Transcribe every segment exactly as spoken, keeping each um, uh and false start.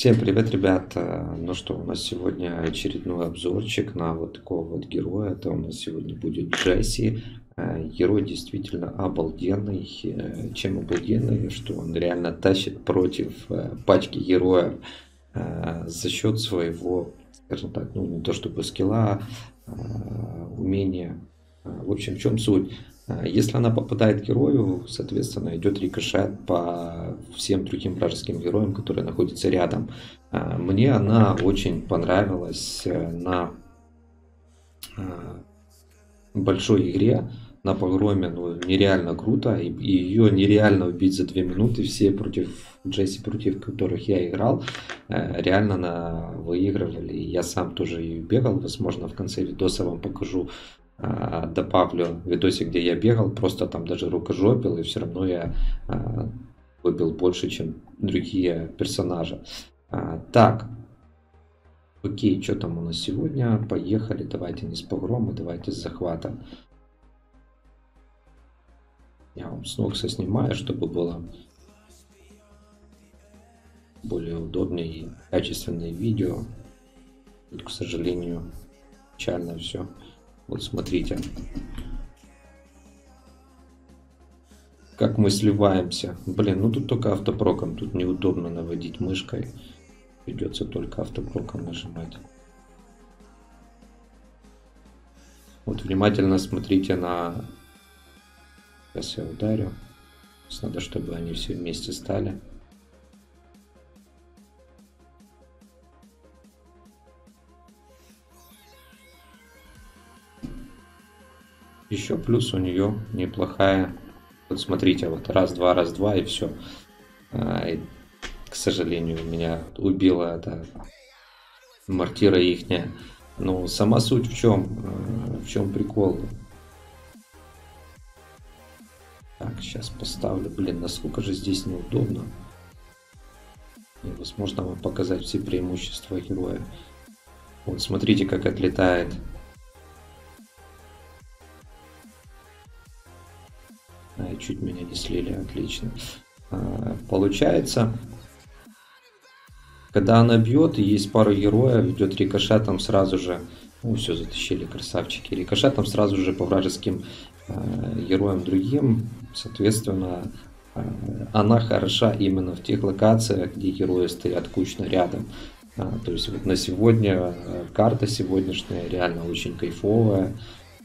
Всем привет, ребята! Ну что, у нас сегодня очередной обзорчик на вот такого вот героя. Это у нас сегодня будет Джесси. Э, Герой действительно обалденный. Э, Чем обалденный? Что он реально тащит против э, пачки героев э, за счет своего, скажем так, ну не то чтобы скилла, а, умения. Э, В общем, в чем суть? Э, Если она попадает герою, соответственно, идет рикошет по всем другим вражеским героям, которые находятся рядом. А, Мне она очень понравилась э, на а, большой игре, на погроме, ну, нереально круто, и, и ее нереально убить за две минуты. Все против Джесси, против которых я играл, э, реально на, выигрывали. И я сам тоже ее бегал, возможно, в конце видоса вам покажу, а, добавлю видосик, где я бегал, просто там даже рукожопил, и все равно я а, выбил больше, чем другие персонажи. А, так, окей, что там у нас сегодня? Поехали, давайте не с погрома, давайте с захвата. Я вам с Нокса снимаю, чтобы было более удобнее и качественное видео. Тут, к сожалению, печально все. Вот смотрите, как мы сливаемся. Блин, ну тут только автопроком, тут неудобно наводить мышкой. Придется только автопроком нажимать. Вот внимательно смотрите на... Сейчас я ударю. Надо, чтобы они все вместе стали. Еще плюс у нее неплохая. Вот смотрите, вот раз, два, раз, два и все. А, и, к сожалению, меня убила эта мортира ихняя. Но сама суть в чем? В чем прикол? Так, сейчас поставлю. Блин, насколько же здесь неудобно. Невозможно вам показать все преимущества героя. Вот смотрите, как отлетает. А, чуть меня не слили, отлично. А, получается, когда она бьет, и есть пару героев, идет рикошетом сразу же. Ну, все, затащили, красавчики. Рикошетом сразу же по вражеским э, героям другим. Соответственно, э, она хороша именно в тех локациях, где герои стоят кучно рядом. А, то есть вот на сегодня э, карта сегодняшняя реально очень кайфовая.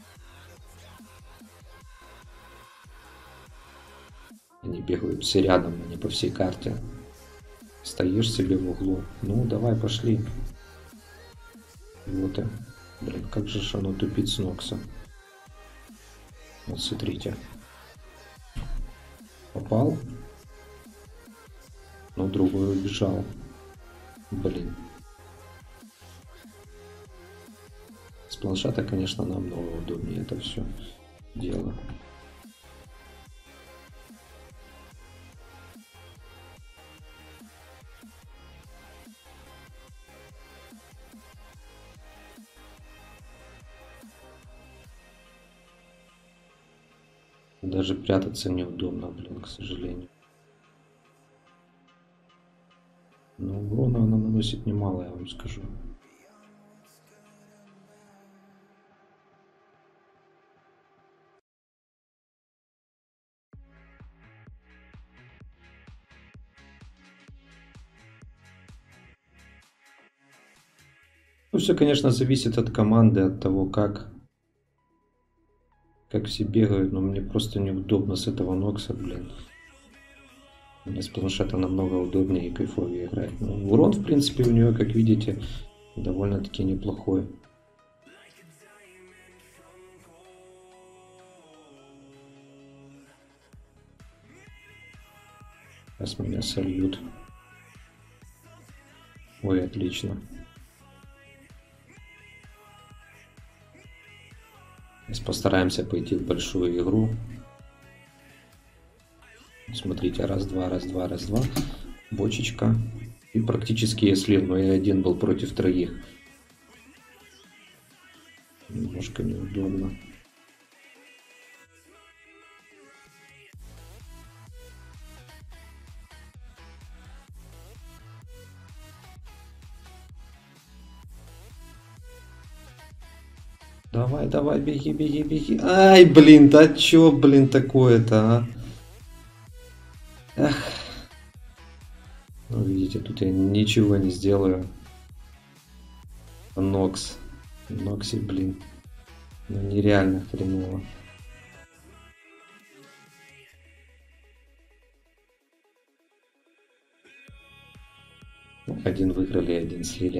Они бегают все рядом, а не по всей карте. Стоишь себе в углу. Ну, давай, пошли. Вот и. Блин, как же ж оно тупит с Нокса. Вот смотрите. Попал. Но другой убежал. Блин. С планшета, конечно, намного удобнее это все дело. Даже прятаться неудобно, блин, к сожалению. Но урона она наносит немало, я вам скажу. Ну, все, конечно, зависит от команды, от того, как, как все бегают, но мне просто неудобно с этого Нокса, блин. Мне с планшета намного удобнее и кайфовее играть. Ну, урон, в принципе, у нее, как видите, довольно-таки неплохой. Сейчас меня сольют. Ой, отлично. Сейчас постараемся пойти в большую игру. Смотрите, раз-два, раз-два, раз-два. Бочечка. И практически я слил, но я один был против троих. Немножко неудобно. Давай, давай, беги, беги, беги. Ай, блин, да чё, блин, такое-то, а? Эх. Ну, видите, тут я ничего не сделаю. Нокс. Нокси, блин. Ну, нереально хреново. Один выиграли, один слили.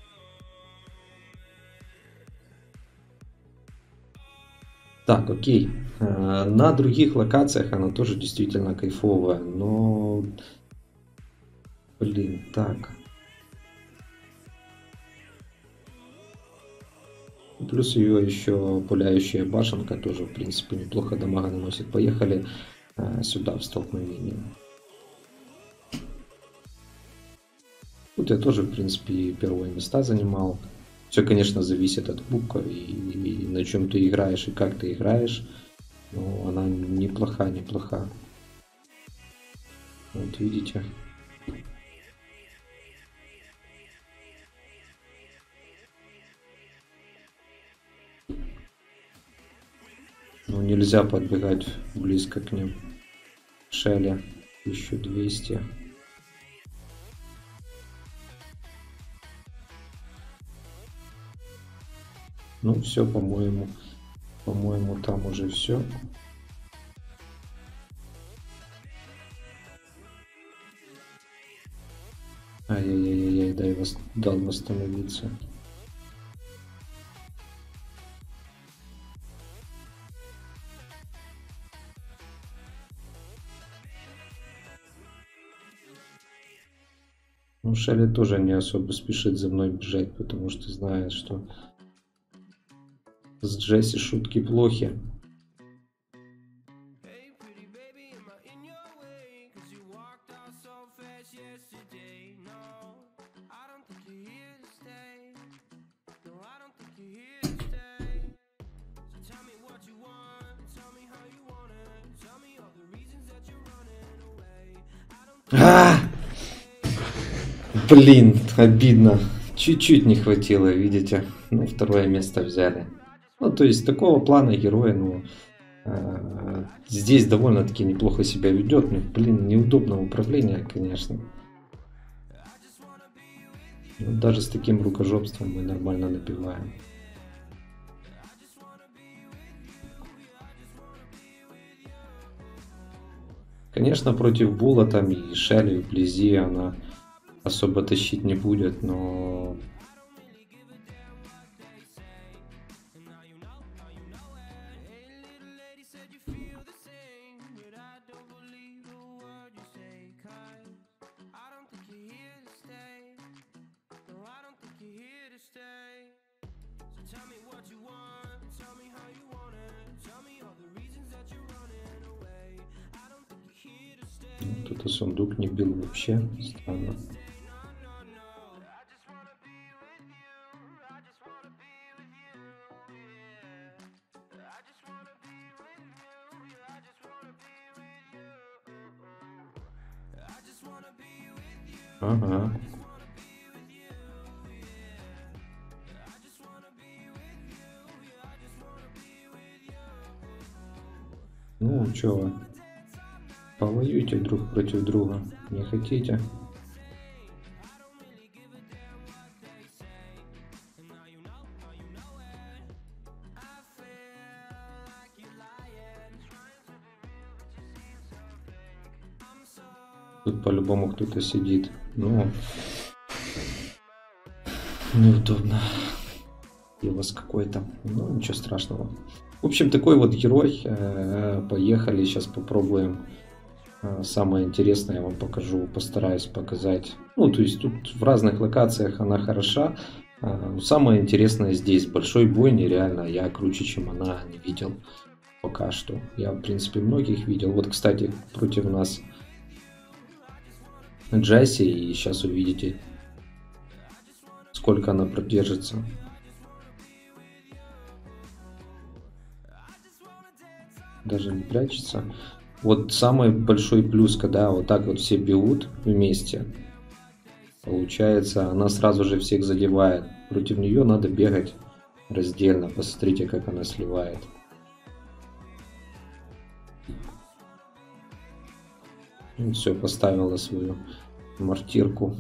Так, окей. На других локациях она тоже действительно кайфовая, но... Блин, так. Плюс ее еще пуляющая башенка тоже, в принципе, неплохо дамага наносит. Поехали сюда в столкновение. Тут я тоже, в принципе, первые места занимал. Все, конечно, зависит от кубка и, и на чем ты играешь и как ты играешь. Но она неплоха, неплоха. Вот видите. Ну, нельзя подбегать близко к ним. Шелли тысяча двести. Ну, все, по-моему, по-моему, там уже все. Ай-яй-яй-яй, дай вас, дал восстановиться. Ну, Шелли тоже не особо спешит за мной бежать, потому что знает, что с Джесси шутки плохи. А! Блин, обидно. Чуть-чуть не хватило, видите. Ну, второе место взяли. Ну, то есть, такого плана героя, ну, э, здесь довольно-таки неплохо себя ведет. Ну, блин, неудобно управление, конечно. Но даже с таким рукожопством мы нормально набиваем. Конечно, против Була там и Шелли вблизи она особо тащить не будет, но... Кто-то сундук не бил вообще. Странно. Ага. Ну, чё вы? Повоюйте друг против друга. Не хотите? Тут по-любому кто-то сидит. Ну, неудобно. И у вас какой-то. Ну, ничего страшного. В общем, такой вот герой. Поехали, сейчас попробуем. Самое интересное я вам покажу, постараюсь показать. Ну, то есть тут в разных локациях она хороша. Самое интересное здесь. Большой бой нереально. Я круче, чем она, не видел пока что. Я, в принципе, многих видел. Вот, кстати, против нас Джесси. И сейчас увидите, сколько она продержится. Даже не прячется. Вот самый большой плюс, когда вот так вот все бегут вместе, получается, она сразу же всех задевает. Против нее надо бегать раздельно. Посмотрите, как она сливает. Все, поставила свою мортирку.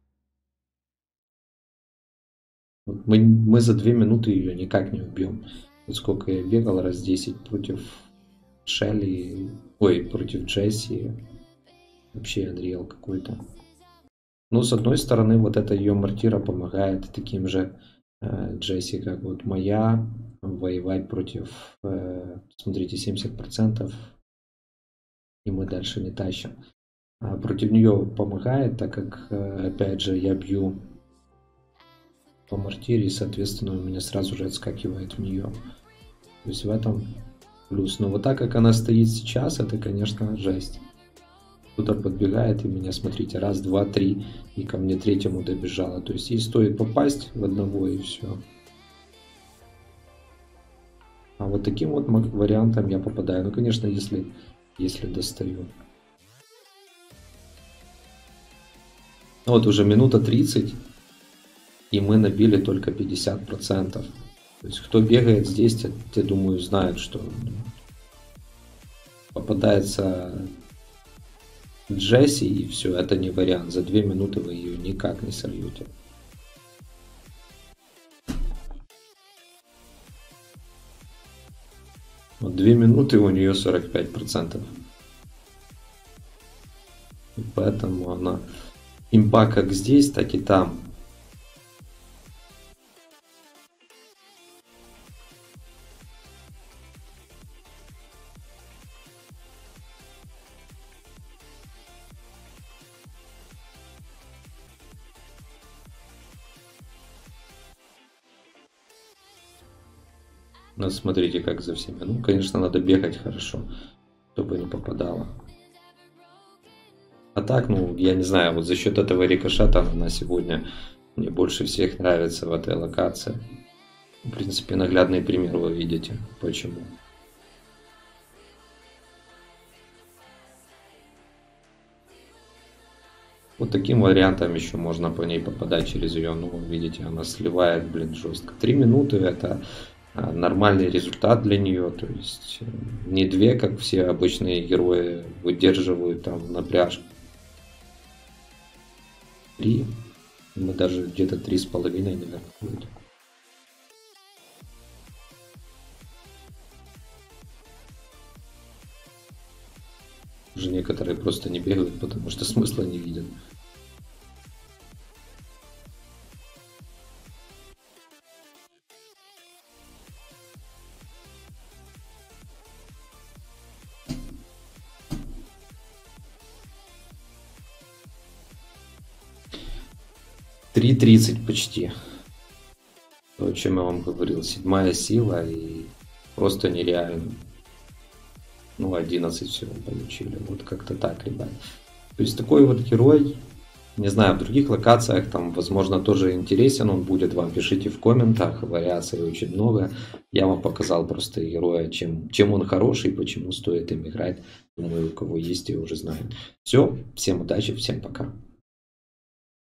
Мы, мы за две минуты ее никак не убьем. Вот сколько я бегал, раз десять против Шелли, ой, против Джесси. Вообще Unreal какой-то. Ну, с одной стороны, вот эта ее мортира помогает таким же э, Джесси, как вот моя, воевать против, э, смотрите, семьдесят процентов, и мы дальше не тащим. А против нее помогает, так как, э, опять же, я бью по мортире, и, соответственно, у меня сразу же отскакивает в нее. То есть в этом плюс. Но вот так, как она стоит сейчас, это, конечно, жесть. Кто-то подбегает и меня, смотрите, раз, два, три, и ко мне третьему добежала. То есть ей стоит попасть в одного, и все. А вот таким вот вариантом я попадаю. Ну, конечно, если, если достаю. Вот уже минута тридцать, и мы набили только пятьдесят процентов. То есть кто бегает здесь, те, те думаю, знают, что попадается Джесси, и все, это не вариант. За две минуты вы ее никак не сольете. Вот две минуты у нее сорок пять процентов. И поэтому она импа как здесь, так и там. Ну, смотрите, как за всеми. Ну, конечно, надо бегать хорошо, чтобы не попадало. А так, ну, я не знаю, вот за счет этого рикошета она сегодня мне больше всех нравится в этой локации. В принципе, наглядный пример вы видите, почему. Вот таким вариантом еще можно по ней попадать через ее, ну, видите, она сливает, блин, жестко. Три минуты это нормальный результат для нее, то есть не две, как все обычные герои выдерживают там напряжку. Три, мы даже где-то три с половиной, наверное, будет. Уже некоторые просто не бегают, потому что смысла не видят. три тридцать почти. То, о чем я вам говорил. Седьмая сила и просто нереально. Ну, одиннадцать всего получили. Вот как-то так, ребят. То есть такой вот герой. Не знаю, в других локациях там, возможно, тоже интересен он будет вам. Пишите в комментах. Вариаций очень много. Я вам показал просто героя, чем, чем он хороший, почему стоит им играть. Думаю, у кого есть, и уже знают. Все, всем удачи, всем пока.